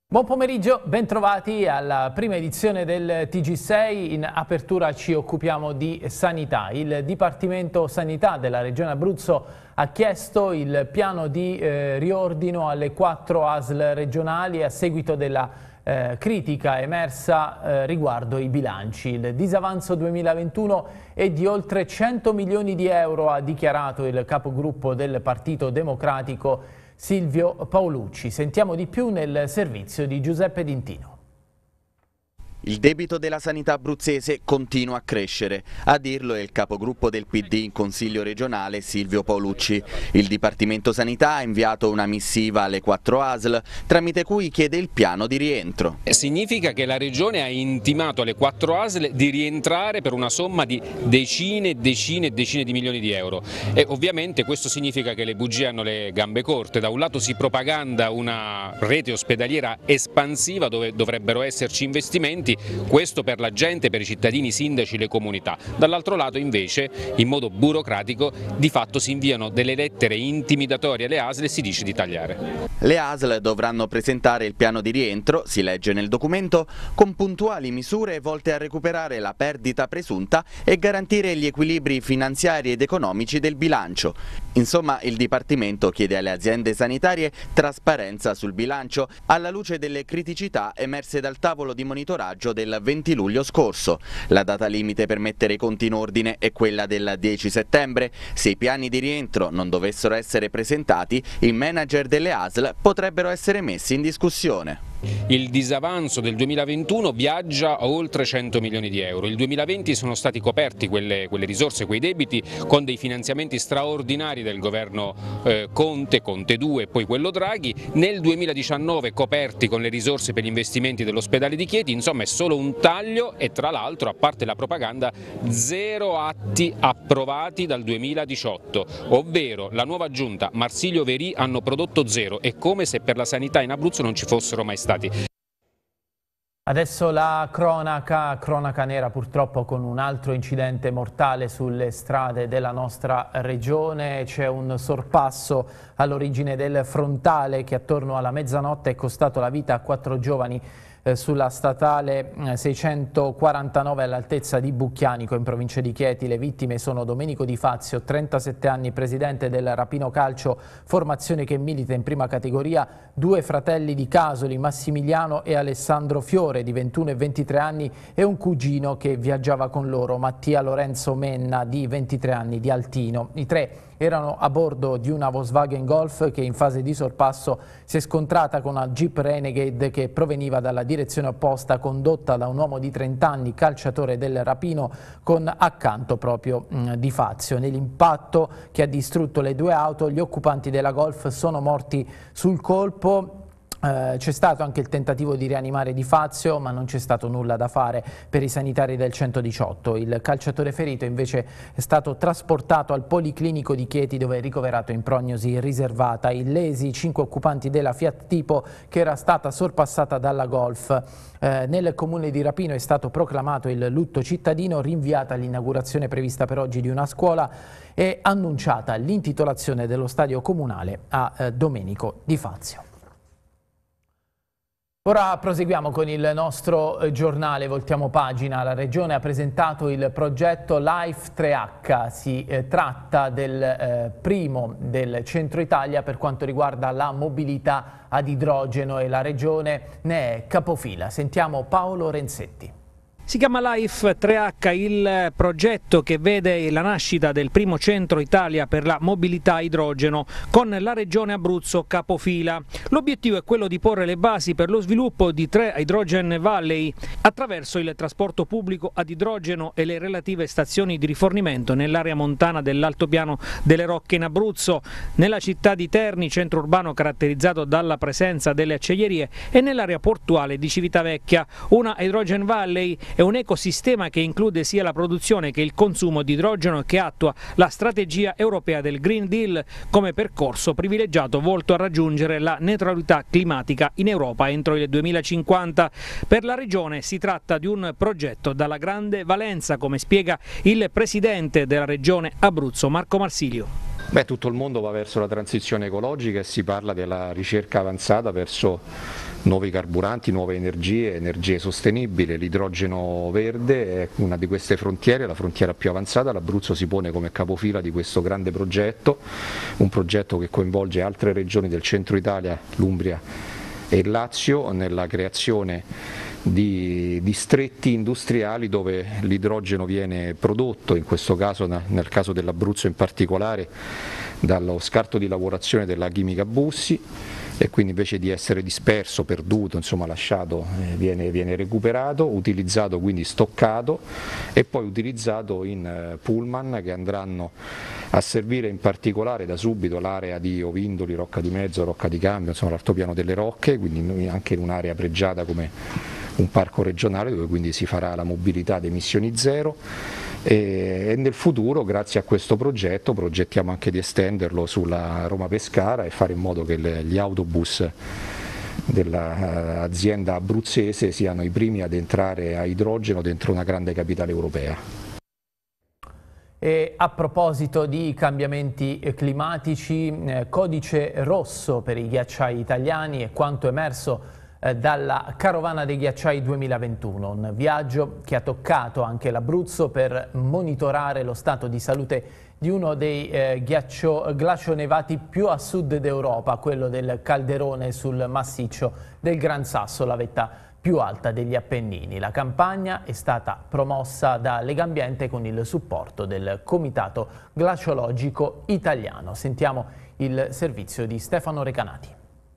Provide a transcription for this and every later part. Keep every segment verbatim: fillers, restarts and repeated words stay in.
Buon pomeriggio, bentrovati alla prima edizione del T G sei. In apertura ci occupiamo di sanità. Il Dipartimento Sanità della Regione Abruzzo ha chiesto il piano di eh, riordino alle quattro A S L regionali a seguito della eh, critica emersa eh, riguardo i bilanci. Il disavanzo duemilaventuno è di oltre cento milioni di euro, ha dichiarato il capogruppo del Partito Democratico Silvio Paolucci. Sentiamo di più nel servizio di Giuseppe D'Intino. Il debito della sanità abruzzese continua a crescere, a dirlo è il capogruppo del P D in Consiglio regionale Silvio Paolucci. Il Dipartimento Sanità ha inviato una missiva alle quattro A S L tramite cui chiede il piano di rientro. Significa che la Regione ha intimato alle quattro A S L di rientrare per una somma di decine e decine e decine di milioni di euro e ovviamente questo significa che le bugie hanno le gambe corte. Da un lato si propaganda una rete ospedaliera espansiva dove dovrebbero esserci investimenti, questo per la gente, per i cittadini, i sindaci, le comunità. Dall'altro lato invece, in modo burocratico, di fatto si inviano delle lettere intimidatorie alle A S L e si dice di tagliare. Le A S L dovranno presentare il piano di rientro, si legge nel documento, con puntuali misure volte a recuperare la perdita presunta e garantire gli equilibri finanziari ed economici del bilancio. Insomma, il Dipartimento chiede alle aziende sanitarie trasparenza sul bilancio alla luce delle criticità emerse dal tavolo di monitoraggio del venti luglio scorso. La data limite per mettere i conti in ordine è quella del dieci settembre. Se i piani di rientro non dovessero essere presentati, i manager delle A S L potrebbero essere messi in discussione. Il disavanzo del duemilaventuno viaggia a oltre cento milioni di euro. Il duemilaventi sono stati coperti quelle, quelle risorse, quei debiti, con dei finanziamenti straordinari del governo eh, Conte, Conte due e poi quello Draghi. Nel duemiladiciannove coperti con le risorse per gli investimenti dell'ospedale di Chieti. Insomma è solo un taglio e tra l'altro, a parte la propaganda, zero atti approvati dal duemiladiciotto, ovvero la nuova giunta Marsilio Verì hanno prodotto zero. È come se per la sanità in Abruzzo non ci fossero mai stati. Adesso la cronaca, cronaca nera purtroppo con un altro incidente mortale sulle strade della nostra regione. C'è un sorpasso all'origine del frontale che attorno alla mezzanotte è costato la vita a quattro giovani eh, sulla statale seicentoquarantanove all'altezza di Bucchianico in provincia di Chieti. Le vittime sono Domenico Di Fazio, trentasette anni, presidente del Rapino Calcio, formazione che milita in prima categoria, due fratelli di Casoli, Massimiliano e Alessandro Fiore di ventuno e ventitré anni e un cugino che viaggiava con loro, Mattia Lorenzo Menna di ventitré anni di Altino. I tre erano a bordo di una Volkswagen Golf che in fase di sorpasso si è scontrata con una Jeep Renegade che proveniva dalla direzione opposta, condotta da un uomo di trenta anni, calciatore del Rapino, con accanto proprio mh, Di Fazio. Nell'impatto che ha distrutto le due auto, gli occupanti della Golf sono morti sul colpo. Uh, c'è stato anche il tentativo di rianimare Di Fazio, ma non c'è stato nulla da fare per i sanitari del centodiciotto. Il calciatore ferito invece è stato trasportato al Policlinico di Chieti, dove è ricoverato in prognosi riservata. Illesi cinque occupanti della Fiat Tipo che era stata sorpassata dalla Golf. Uh, nel comune di Rapino è stato proclamato il lutto cittadino, rinviata l'inaugurazione prevista per oggi di una scuola e annunciata l'intitolazione dello stadio comunale a uh, Domenico Di Fazio. Ora proseguiamo con il nostro giornale, voltiamo pagina. La Regione ha presentato il progetto Life tre H, si eh, tratta del eh, primo del centro Italia per quanto riguarda la mobilità ad idrogeno e la Regione ne è capofila. Sentiamo Paolo Renzetti. Si chiama Life tre H il progetto che vede la nascita del primo centro Italia per la mobilità a idrogeno, con la Regione Abruzzo capofila. L'obiettivo è quello di porre le basi per lo sviluppo di tre Hydrogen Valley attraverso il trasporto pubblico ad idrogeno e le relative stazioni di rifornimento nell'area montana dell'altopiano delle Rocche in Abruzzo, nella città di Terni, centro urbano caratterizzato dalla presenza delle acciaierie, e nell'area portuale di Civitavecchia. Una Hydrogen Valley è un ecosistema che include sia la produzione che il consumo di idrogeno e che attua la strategia europea del Green Deal come percorso privilegiato volto a raggiungere la neutralità climatica in Europa entro il duemilacinquanta. Per la Regione si tratta di un progetto dalla grande valenza, come spiega il presidente della Regione Abruzzo Marco Marsilio. Beh, tutto il mondo va verso la transizione ecologica e si parla della ricerca avanzata verso nuovi carburanti, nuove energie, energie sostenibili. L'idrogeno verde è una di queste frontiere, la frontiera più avanzata. L'Abruzzo si pone come capofila di questo grande progetto, un progetto che coinvolge altre regioni del centro Italia, l'Umbria e il Lazio, nella creazione di distretti industriali dove l'idrogeno viene prodotto, in questo caso, nel caso dell'Abruzzo in particolare, dallo scarto di lavorazione della chimica Bussi, e quindi invece di essere disperso, perduto, insomma lasciato, eh, viene, viene recuperato, utilizzato, quindi stoccato e poi utilizzato in eh, pullman che andranno a servire in particolare da subito l'area di Ovindoli, Rocca di Mezzo, Rocca di Cambio, insomma l'altopiano delle Rocche, quindi anche in un'area pregiata come un parco regionale dove quindi si farà la mobilità ad emissioni zero. E nel futuro, grazie a questo progetto, progettiamo anche di estenderlo sulla Roma-Pescara e fare in modo che le, gli autobus dell'azienda abruzzese siano i primi ad entrare a idrogeno dentro una grande capitale europea. E a proposito di cambiamenti climatici, eh, codice rosso per i ghiacciai italiani è quanto emerso dalla Carovana dei Ghiacciai duemilaventuno, un viaggio che ha toccato anche l'Abruzzo per monitorare lo stato di salute di uno dei eh, ghiaccio, glacionevati più a sud d'Europa, quello del Calderone sul massiccio del Gran Sasso, la vetta più alta degli Appennini. La campagna è stata promossa da Legambiente con il supporto del Comitato Glaciologico Italiano. Sentiamo il servizio di Stefano Recanati.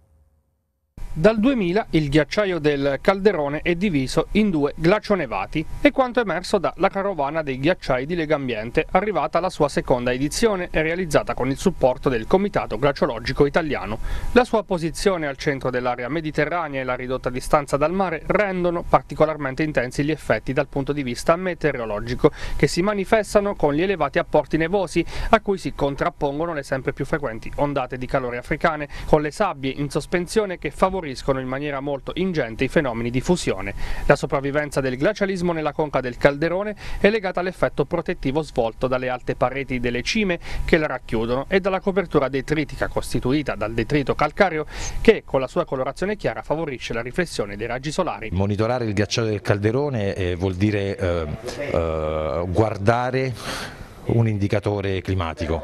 Dal duemila il ghiacciaio del Calderone è diviso in due glacionevati, è quanto emerso dalla Carovana dei Ghiacciai di Legambiente, arrivata alla sua seconda edizione e realizzata con il supporto del Comitato Glaciologico Italiano. La sua posizione al centro dell'area mediterranea e la ridotta distanza dal mare rendono particolarmente intensi gli effetti dal punto di vista meteorologico, che si manifestano con gli elevati apporti nevosi a cui si contrappongono le sempre più frequenti ondate di calore africane, con le sabbie in sospensione che favoriscono in maniera molto ingente i fenomeni di fusione. La sopravvivenza del glacialismo nella conca del Calderone è legata all'effetto protettivo svolto dalle alte pareti delle cime che la racchiudono e dalla copertura detritica costituita dal detrito calcareo che, con la sua colorazione chiara, favorisce la riflessione dei raggi solari. Monitorare il ghiacciaio del Calderone eh, vuol dire eh, eh, guardare un indicatore climatico.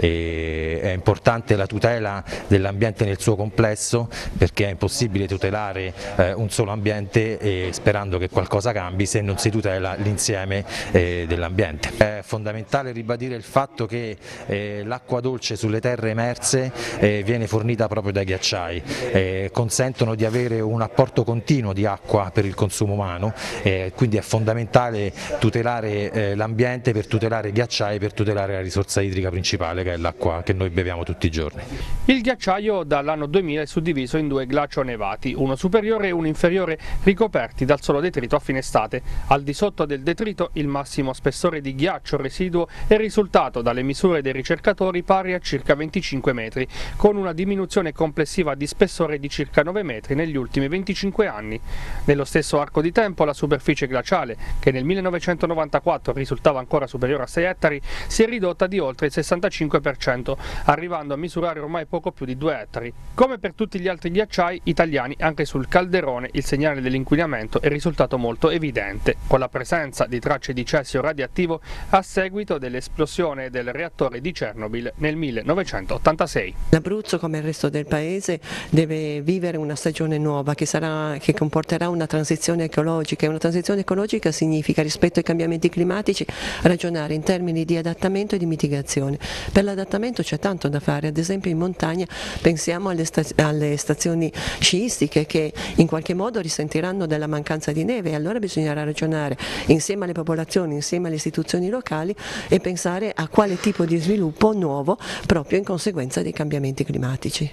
E è importante la tutela dell'ambiente nel suo complesso, perché è impossibile tutelare eh, un solo ambiente e sperando che qualcosa cambi se non si tutela l'insieme eh, dell'ambiente. È fondamentale ribadire il fatto che eh, l'acqua dolce sulle terre emerse eh, viene fornita proprio dai ghiacciai, eh, consentono di avere un apporto continuo di acqua per il consumo umano, eh, quindi è fondamentale tutelare eh, l'ambiente per tutelare i ghiacciai, per tutelare la risorsa idrica principale, che è l'acqua che noi beviamo tutti i giorni. Il ghiacciaio dall'anno duemila è suddiviso in due glacionevati, uno superiore e uno inferiore, ricoperti dal solo detrito a fine estate. Al di sotto del detrito il massimo spessore di ghiaccio residuo è risultato dalle misure dei ricercatori pari a circa venticinque metri, con una diminuzione complessiva di spessore di circa nove metri negli ultimi venticinque anni. Nello stesso arco di tempo la superficie glaciale, che nel millenovecentonovantaquattro risultava ancora superiore a sei ettari, si è ridotta di oltre il sessantacinque per cento, arrivando a misurare ormai poco più di due ettari. Come per tutti gli altri ghiacciai italiani, anche sul Calderone il segnale dell'inquinamento è risultato molto evidente, con la presenza di tracce di cessio radioattivo a seguito dell'esplosione del reattore di Chernobyl nel millenovecentottantasei. L'Abruzzo, come il resto del paese, deve vivere una stagione nuova che, sarà, che comporterà una transizione ecologica, e una transizione ecologica significa, rispetto ai cambiamenti climatici, ragionare in termini di adattamento e di mitigazione. Per l'adattamento c'è tanto da fare, ad esempio in montagna pensiamo alle, sta alle stazioni sciistiche che in qualche modo risentiranno della mancanza di neve, e allora bisognerà ragionare insieme alle popolazioni, insieme alle istituzioni locali, e pensare a quale tipo di sviluppo nuovo proprio in conseguenza dei cambiamenti climatici.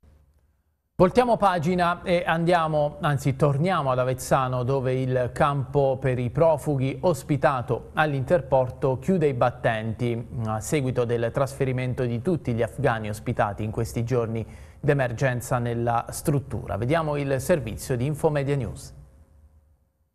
Voltiamo pagina e andiamo, anzi torniamo ad Avezzano, dove il campo per i profughi ospitato all'Interporto chiude i battenti a seguito del trasferimento di tutti gli afghani ospitati in questi giorni d'emergenza nella struttura. Vediamo il servizio di Infomedia News.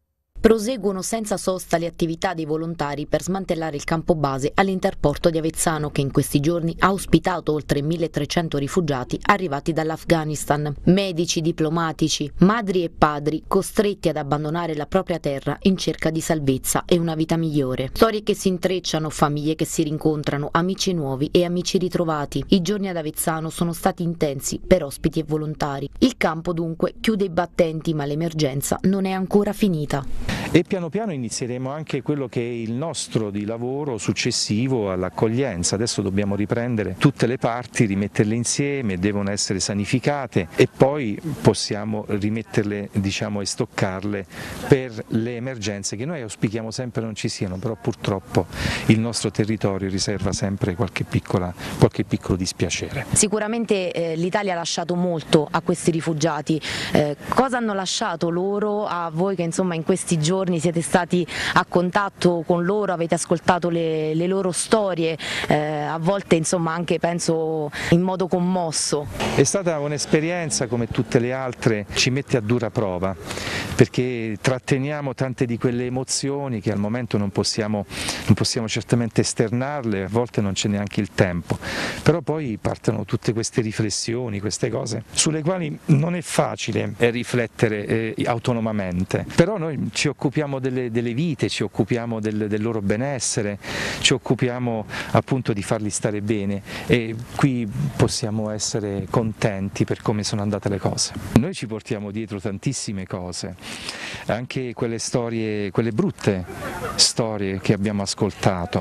Proseguono senza sosta le attività dei volontari per smantellare il campo base all'interporto di Avezzano, che in questi giorni ha ospitato oltre milletrecento rifugiati arrivati dall'Afghanistan. Medici, diplomatici, madri e padri costretti ad abbandonare la propria terra in cerca di salvezza e una vita migliore. Storie che si intrecciano, famiglie che si rincontrano, amici nuovi e amici ritrovati. I giorni ad Avezzano sono stati intensi per ospiti e volontari. Il campo dunque chiude i battenti, ma l'emergenza non è ancora finita. E piano piano inizieremo anche quello che è il nostro di lavoro successivo all'accoglienza. Adesso dobbiamo riprendere tutte le parti, rimetterle insieme, devono essere sanificate e poi possiamo rimetterle, diciamo, e stoccarle per le emergenze che noi auspichiamo sempre non ci siano, però purtroppo il nostro territorio riserva sempre qualche, piccola, qualche piccolo dispiacere. Sicuramente eh, l'Italia ha lasciato molto a questi rifugiati. Eh, cosa hanno lasciato loro a voi che insomma in questi giorni siete stati a contatto con loro, avete ascoltato le, le loro storie, eh, a volte insomma anche penso in modo commosso? È stata un'esperienza come tutte le altre, ci mette a dura prova perché tratteniamo tante di quelle emozioni che al momento non possiamo, non possiamo certamente esternarle, a volte non c'è neanche il tempo, però poi partono tutte queste riflessioni, queste cose sulle quali non è facile riflettere eh, autonomamente, però noi ci occupiamo delle, delle vite, ci occupiamo del, del loro benessere, ci occupiamo appunto di farli stare bene e qui possiamo essere contenti per come sono andate le cose. Noi ci portiamo dietro tantissime cose, anche quelle storie, quelle brutte storie che abbiamo ascoltato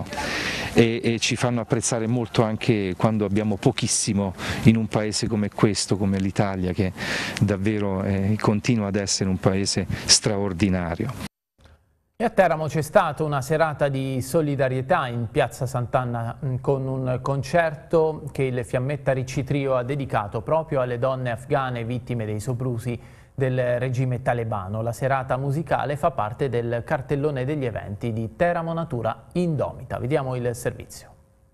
e, e ci fanno apprezzare molto anche quando abbiamo pochissimo in un paese come questo, come l'Italia, che davvero eh, continua ad essere un paese straordinario. E a Teramo c'è stata una serata di solidarietà in piazza Sant'Anna con un concerto che il Fiammetta Ricci Trio ha dedicato proprio alle donne afghane vittime dei soprusi del regime talebano. La serata musicale fa parte del cartellone degli eventi di Teramo Natura Indomita. Vediamo il servizio.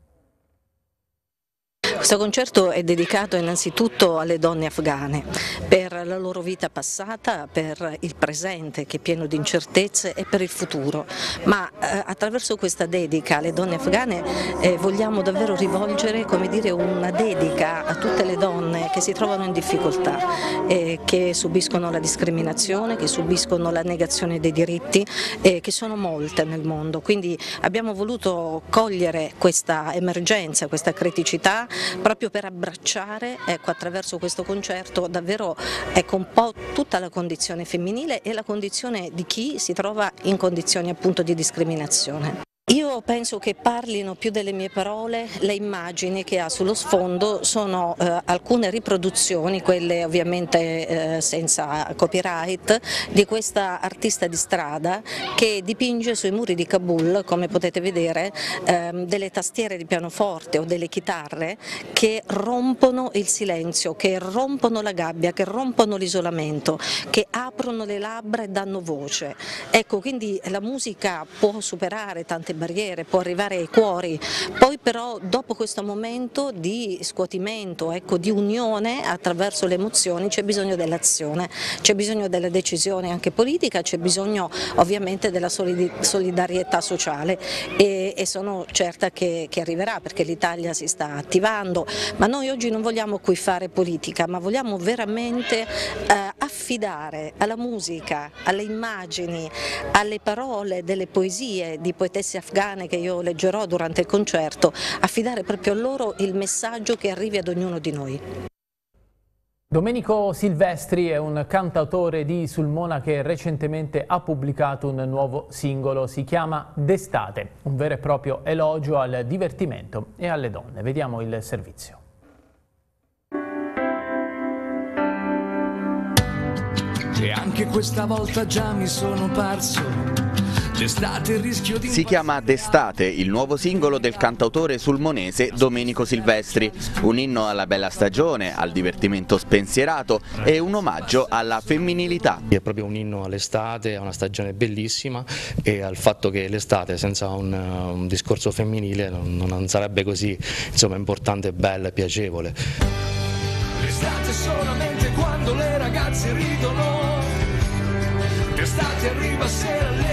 Questo concerto è dedicato innanzitutto alle donne afghane, per la loro vita passata, per il presente che è pieno di incertezze e per il futuro, ma eh, attraverso questa dedica alle donne afghane eh, vogliamo davvero rivolgere, come dire, una dedica a tutte le donne che si trovano in difficoltà, eh, che subiscono la discriminazione, che subiscono la negazione dei diritti, eh, che sono molte nel mondo, quindi abbiamo voluto cogliere questa emergenza, questa criticità, proprio per abbracciare, ecco, attraverso questo concerto davvero ecco, un po' tutta la condizione femminile e la condizione di chi si trova in condizioni appunto di discriminazione. Io penso che parlino più delle mie parole le immagini che ha sullo sfondo, sono eh, alcune riproduzioni, quelle ovviamente eh, senza copyright, di questa artista di strada che dipinge sui muri di Kabul, come potete vedere, ehm, delle tastiere di pianoforte o delle chitarre che rompono il silenzio, che rompono la gabbia, che rompono l'isolamento, che aprono le labbra e danno voce. Ecco, quindi la musica può superare tante barriere, può arrivare ai cuori, poi però dopo questo momento di scuotimento, ecco, di unione attraverso le emozioni c'è bisogno dell'azione, c'è bisogno della decisione anche politica, c'è bisogno ovviamente della solidarietà sociale e, e sono certa che, che arriverà perché l'Italia si sta attivando, ma noi oggi non vogliamo qui fare politica, ma vogliamo veramente eh, affidare alla musica, alle immagini, alle parole delle poesie di poetesse afghane che io leggerò durante il concerto, affidare proprio a loro il messaggio che arrivi ad ognuno di noi. Domenico Silvestri è un cantautore di Sulmona che recentemente ha pubblicato un nuovo singolo, si chiama D'estate, un vero e proprio elogio al divertimento e alle donne. Vediamo il servizio. E anche questa volta già mi sono perso. D'estate, rischio di... Si chiama D'estate, il nuovo singolo del cantautore sulmonese Domenico Silvestri, un inno alla bella stagione, al divertimento spensierato e un omaggio alla femminilità. È proprio un inno all'estate, a una stagione bellissima e al fatto che l'estate senza un, un discorso femminile non, non sarebbe così, insomma, importante, bella e piacevole. L'estate solamente quando le ragazze ridono, d'estate arriva sera le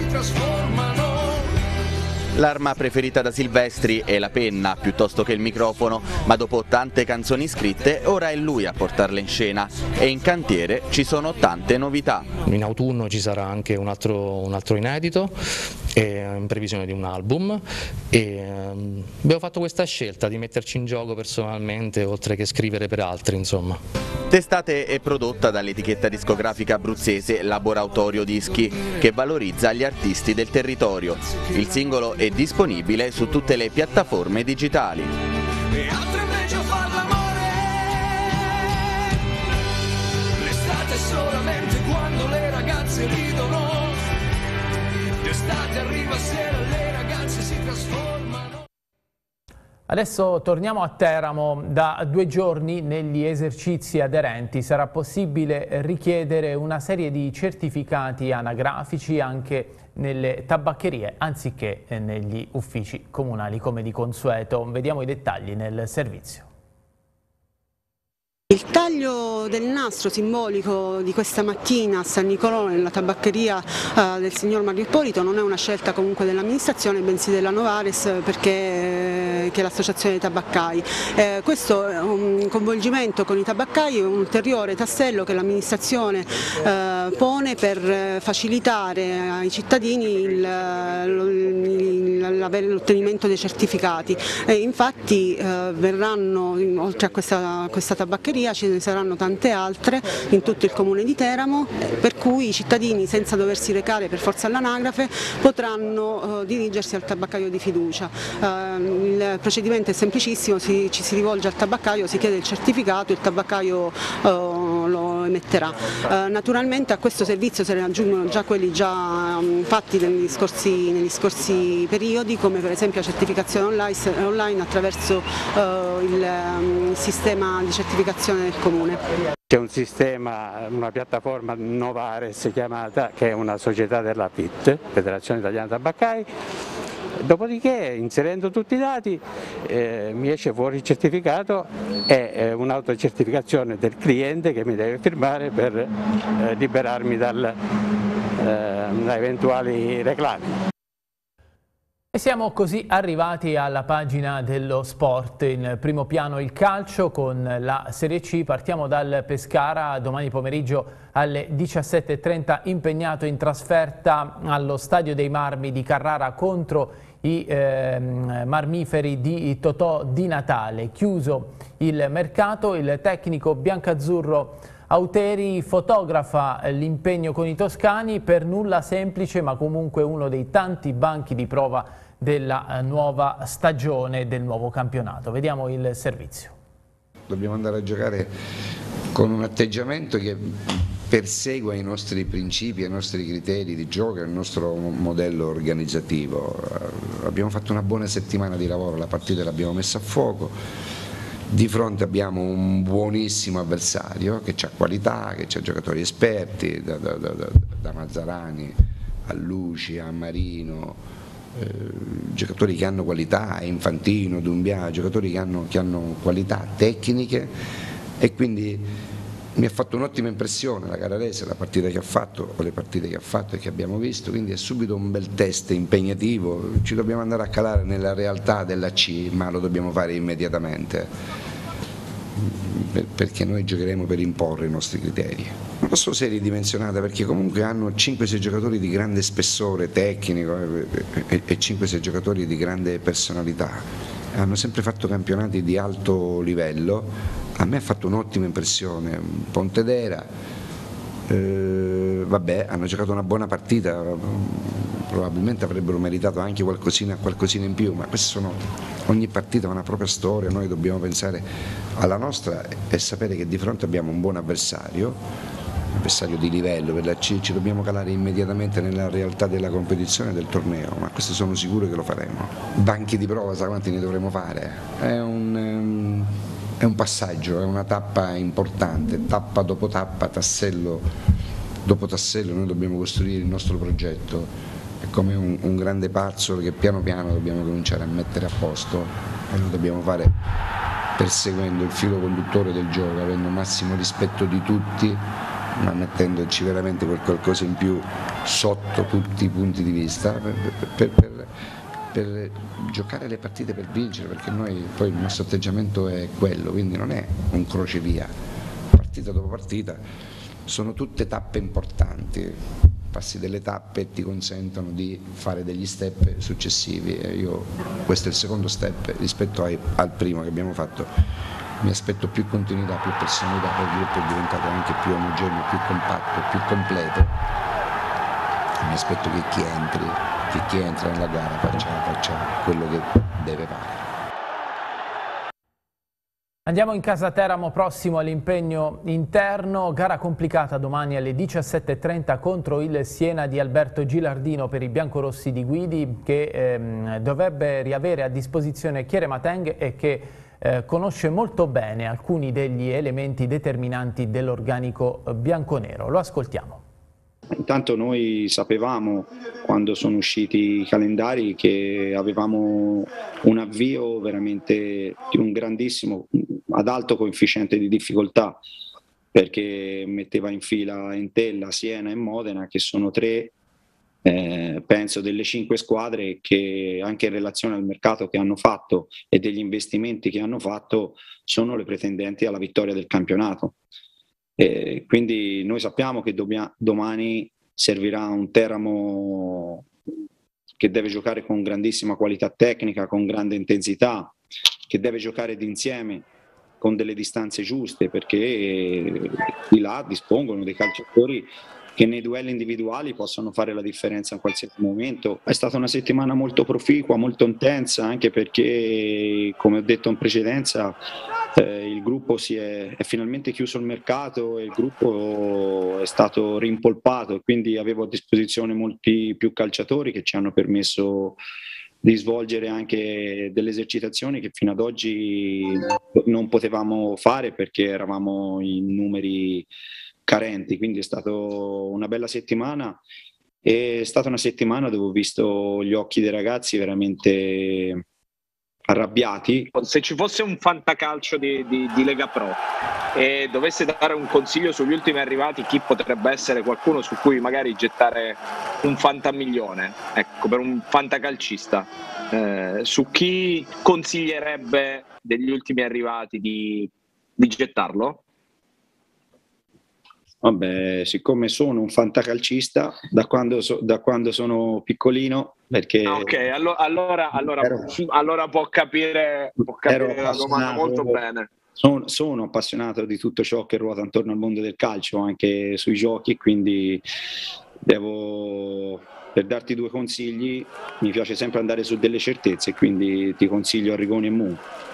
trasformano. L'arma preferita da Silvestri è la penna piuttosto che il microfono, ma dopo tante canzoni scritte ora è lui a portarle in scena e in cantiere ci sono tante novità. In autunno ci sarà anche un altro, un altro inedito e in previsione di un album e um, abbiamo fatto questa scelta di metterci in gioco personalmente oltre che scrivere per altri, insomma. Testate è prodotta dall'etichetta discografica abruzzese Laboratorio Dischi, che valorizza gli artisti del territorio. Il singolo è disponibile su tutte le piattaforme digitali. E altre meglio far l'amore. L'estate è solamente quando le ragazze ridono. L'estate arriva sera, le ragazze si trasformano. Adesso torniamo a Teramo. Da due giorni negli esercizi aderenti sarà possibile richiedere una serie di certificati anagrafici anche nelle tabaccherie anziché negli uffici comunali come di consueto. Vediamo i dettagli nel servizio. Il taglio del nastro simbolico di questa mattina a San Nicolò nella tabaccheria eh, del signor Mario Ippolito non è una scelta comunque dell'amministrazione, bensì della Novares, perché eh, che è l'associazione dei tabaccai. Eh, questo è un coinvolgimento con i tabaccai, è un ulteriore tassello che l'amministrazione eh, pone per facilitare ai cittadini l'ottenimento dei certificati. E infatti eh, verranno, oltre a questa, a questa tabaccheria, ce ne saranno tante altre in tutto il comune di Teramo, per cui i cittadini, senza doversi recare per forza all'anagrafe, potranno eh, dirigersi al tabaccaio di fiducia. Eh, il procedimento è semplicissimo, si, ci si rivolge al tabaccaio, si chiede il certificato, il tabaccaio eh, lo emetterà. Eh, naturalmente a questo servizio se ne aggiungono già quelli già um, fatti negli scorsi, negli scorsi periodi, come per esempio la certificazione online, online attraverso eh, il, um, il sistema di certificazione del comune. C'è un sistema, una piattaforma Novares chiamata, che è una società della F I T, Federazione Italiana Tabaccai. Dopodiché, inserendo tutti i dati, eh, mi esce fuori il certificato e eh, un'autocertificazione del cliente che mi deve firmare per eh, liberarmi dal, eh, da eventuali reclami. E siamo così arrivati alla pagina dello sport. In primo piano il calcio con la Serie C. Partiamo dal Pescara, domani pomeriggio alle diciassette e trenta impegnato in trasferta allo Stadio dei Marmi di Carrara contro i eh, marmiferi di Totò di Natale. Chiuso il mercato, il tecnico biancazzurro Auteri fotografa l'impegno con i toscani, per nulla semplice ma comunque uno dei tanti banchi di prova della nuova stagione, del nuovo campionato. Vediamo il servizio. Dobbiamo andare a giocare con un atteggiamento che persegua i nostri principi, i nostri criteri di gioco, il nostro modello organizzativo. Abbiamo fatto una buona settimana di lavoro, la partita l'abbiamo messa a fuoco. Di fronte abbiamo un buonissimo avversario che ha qualità, che ha giocatori esperti, da, da, da, da Mazzarani a Luci, a Marino, eh, giocatori che hanno qualità, Infantino, Dumbia, giocatori che hanno, che hanno qualità tecniche, e quindi mi ha fatto un'ottima impressione la Carrarese, la partita che ha fatto, o le partite che ha fatto e che abbiamo visto, quindi è subito un bel test impegnativo. Ci dobbiamo andare a calare nella realtà della C, ma lo dobbiamo fare immediatamente, perché noi giocheremo per imporre i nostri criteri. Non so se è ridimensionata, perché comunque hanno cinque sei giocatori di grande spessore tecnico e cinque sei giocatori di grande personalità. Hanno sempre fatto campionati di alto livello. A me ha fatto un'ottima impressione. Pontedera, eh, vabbè, hanno giocato una buona partita, probabilmente avrebbero meritato anche qualcosina, qualcosina in più, ma queste sono, ogni partita ha una propria storia, noi dobbiamo pensare alla nostra e sapere che di fronte abbiamo un buon avversario, un avversario di livello per la C, ci dobbiamo calare immediatamente nella realtà della competizione del torneo, ma questo sono sicuro che lo faremo. Banchi di prova, sa quanti ne dovremo fare? È un... Um, È un passaggio, è una tappa importante, tappa dopo tappa, tassello dopo tassello, noi dobbiamo costruire il nostro progetto, è come un, un grande puzzle che piano piano dobbiamo cominciare a mettere a posto, e lo dobbiamo fare perseguendo il filo conduttore del gioco, avendo massimo rispetto di tutti, ma mettendoci veramente quel qualcosa in più sotto tutti i punti di vista per, per, per, per giocare le partite per vincere, perché noi poi il nostro atteggiamento è quello, quindi non è un crocevia, partita dopo partita, sono tutte tappe importanti, passi delle tappe e ti consentono di fare degli step successivi e io questo è il secondo step rispetto ai, al primo che abbiamo fatto. Mi aspetto più continuità, più personalità, poi il gruppo è diventato anche più omogeneo, più compatto, più completo. Mi aspetto che chi entri, che chi entra nella gara faccia, faccia quello che deve fare. Andiamo in casa Teramo, prossimo all'impegno interno, gara complicata domani alle diciassette e trenta contro il Siena di Alberto Gilardino per i biancorossi di Guidi, che ehm, dovrebbe riavere a disposizione Chiere Mateng e che eh, conosce molto bene alcuni degli elementi determinanti dell'organico bianconero. Lo ascoltiamo. Intanto noi sapevamo, quando sono usciti i calendari, che avevamo un avvio veramente di un grandissimo, ad alto coefficiente di difficoltà, perché metteva in fila Entella, Siena e Modena, che sono tre, eh, penso, delle cinque squadre che anche in relazione al mercato che hanno fatto e degli investimenti che hanno fatto sono le pretendenti alla vittoria del campionato. Eh, quindi noi sappiamo che dobbiamo, domani servirà un Teramo che deve giocare con grandissima qualità tecnica, con grande intensità, che deve giocare d'insieme con delle distanze giuste, perché eh, di là dispongono dei calciatori che nei duelli individuali possono fare la differenza in qualsiasi momento. È stata una settimana molto proficua, molto intensa, anche perché, come ho detto in precedenza, eh, il gruppo si è, è finalmente chiuso il mercato e il gruppo è stato rimpolpato, e quindi avevo a disposizione molti più calciatori che ci hanno permesso di svolgere anche delle esercitazioni che fino ad oggi non potevamo fare perché eravamo in numeri carenti, quindi è stata una bella settimana. È stata una settimana dove ho visto gli occhi dei ragazzi veramente arrabbiati. Se ci fosse un fantacalcio di, di, di Lega Pro e dovesse dare un consiglio sugli ultimi arrivati, chi potrebbe essere qualcuno su cui magari gettare un fantamilione, ecco, per un fantacalcista, eh, su chi consiglierebbe degli ultimi arrivati di, di gettarlo? Vabbè, siccome sono un fantacalcista da quando, so, da quando sono piccolino, perché ok, allo, allora, allora, ero, allora può capire, può capire la domanda molto bene. Sono, sono appassionato di tutto ciò che ruota intorno al mondo del calcio, anche sui giochi, quindi devo, per darti due consigli, mi piace sempre andare su delle certezze, quindi ti consiglio Arrigoni e Mu.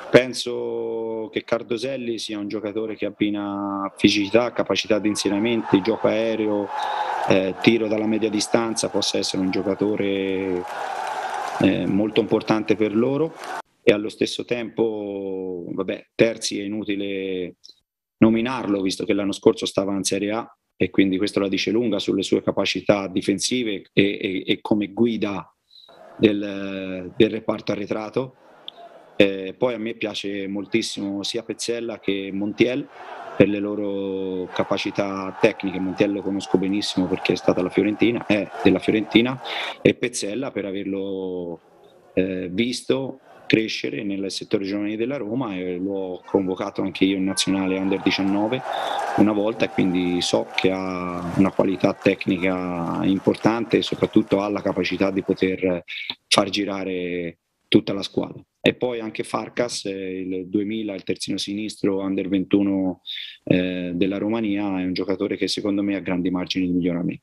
Penso che Cardoselli sia un giocatore che abbina fisicità, capacità di inserimenti, gioco aereo, eh, tiro dalla media distanza, possa essere un giocatore eh, molto importante per loro. E allo stesso tempo, vabbè, Terzi è inutile nominarlo, visto che l'anno scorso stava in Serie A e quindi questo la dice lunga sulle sue capacità difensive e, e, e come guida del, del reparto arretrato. Eh, poi a me piace moltissimo sia Pezzella che Montiel per le loro capacità tecniche. Montiel lo conosco benissimo perché è stata la Fiorentina, è della Fiorentina, e Pezzella per averlo eh, visto crescere nel settore giovanile della Roma, e l'ho convocato anche io in nazionale under diciannove una volta, e quindi so che ha una qualità tecnica importante e soprattutto ha la capacità di poter far girare tutta la squadra. E poi anche Farkas, il duemila, il terzino sinistro under ventuno eh, della Romania, è un giocatore che secondo me ha grandi margini di miglioramento.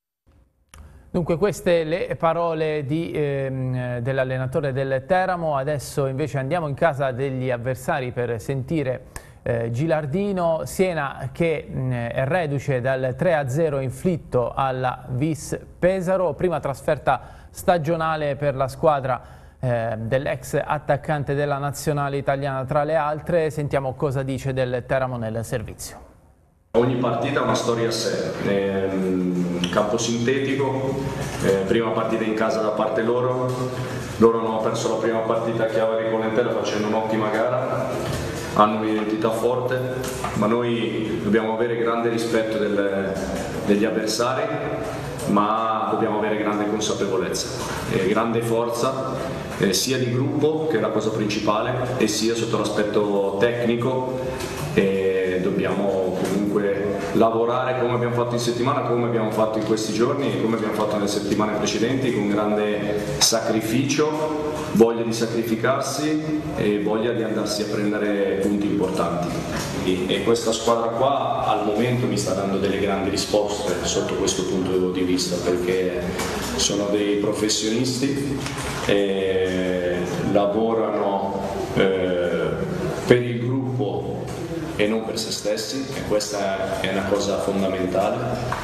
Dunque queste le parole ehm, dell'allenatore del Teramo. Adesso invece andiamo in casa degli avversari per sentire eh, Gilardino. Siena che mh, è reduce dal tre a zero inflitto alla Vis Pesaro, prima trasferta stagionale per la squadra eh, dell'ex attaccante della nazionale italiana tra le altre. Sentiamo cosa dice del Teramo nel servizio. Ogni partita ha una storia a sé, eh, campo sintetico, eh, prima partita in casa da parte loro, loro hanno perso la prima partita a Chiavari con l'Entella facendo un'ottima gara, hanno un'identità forte, ma noi dobbiamo avere grande rispetto del, degli avversari, ma dobbiamo avere grande consapevolezza e grande forza, eh, sia di gruppo, che è la cosa principale, e sia sotto l'aspetto tecnico, e dobbiamo comunque lavorare come abbiamo fatto in settimana, come abbiamo fatto in questi giorni e come abbiamo fatto nelle settimane precedenti, con grande sacrificio, voglia di sacrificarsi e voglia di andarsi a prendere punti importanti. E questa squadra qua al momento mi sta dando delle grandi risposte sotto questo punto di vista, perché sono dei professionisti e lavorano eh, per il gruppo e non per se stessi, e questa è una cosa fondamentale,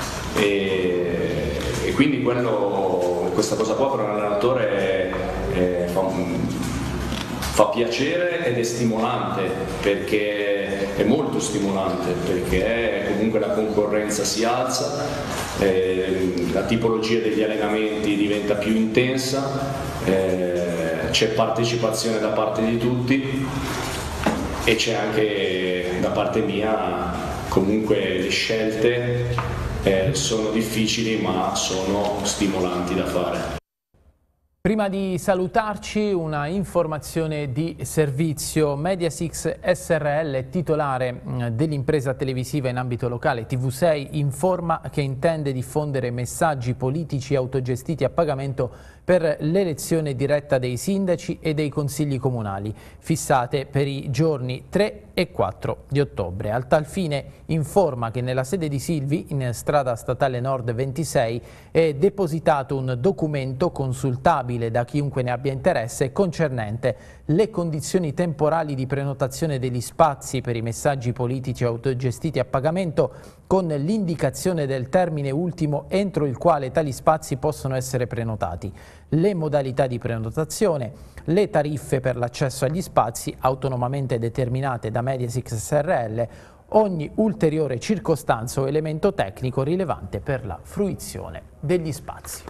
e, e quindi quello, questa cosa qua per un allenatore è, è, fa, fa piacere ed è stimolante, perché è molto stimolante, perché comunque la concorrenza si alza, eh, la tipologia degli allenamenti diventa più intensa, eh, c'è partecipazione da parte di tutti e c'è anche da parte mia, comunque le scelte eh, sono difficili ma sono stimolanti da fare. Prima di salutarci, una informazione di servizio. Mediasix S R L, titolare dell'impresa televisiva in ambito locale T V sei, informa che intende diffondere messaggi politici autogestiti a pagamento per l'elezione diretta dei sindaci e dei consigli comunali, fissate per i giorni tre e quattro di ottobre. Al tal fine informa che nella sede di Silvi, in strada statale Nord ventisei, è depositato un documento consultabile da chiunque ne abbia interesse concernente le condizioni temporali di prenotazione degli spazi per i messaggi politici autogestiti a pagamento, con l'indicazione del termine ultimo entro il quale tali spazi possono essere prenotati, le modalità di prenotazione, le tariffe per l'accesso agli spazi autonomamente determinate da Mediasix S R L, ogni ulteriore circostanza o elemento tecnico rilevante per la fruizione degli spazi.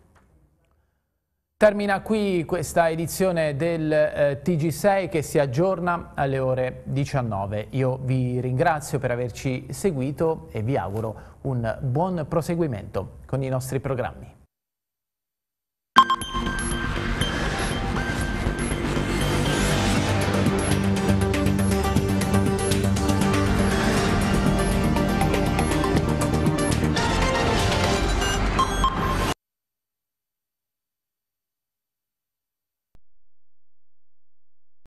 Termina qui questa edizione del eh, T G sei che si aggiorna alle ore diciannove. Io vi ringrazio per averci seguito e vi auguro un buon proseguimento con i nostri programmi.